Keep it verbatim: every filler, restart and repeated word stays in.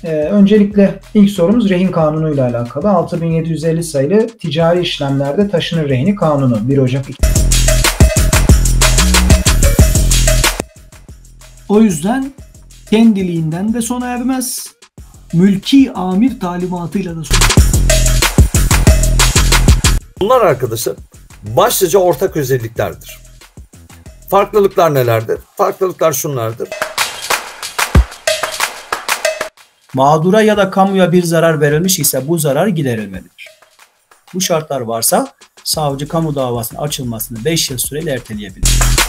Ee, öncelikle ilk sorumuz rehin kanunu ile alakalı. altı bin yedi yüz elli sayılı ticari işlemlerde taşınır rehini kanunu. bir Ocak. O yüzden kendiliğinden de sona ermez. Mülki amir talimatıyla da sona ermez. Bunlar arkadaşlar başlıca ortak özelliklerdir. Farklılıklar nelerdir? Farklılıklar şunlardır. Mağdura ya da kamuya bir zarar verilmiş ise bu zarar giderilmelidir. Bu şartlar varsa savcı kamu davasının açılmasını beş yıl süreyle erteleyebilir.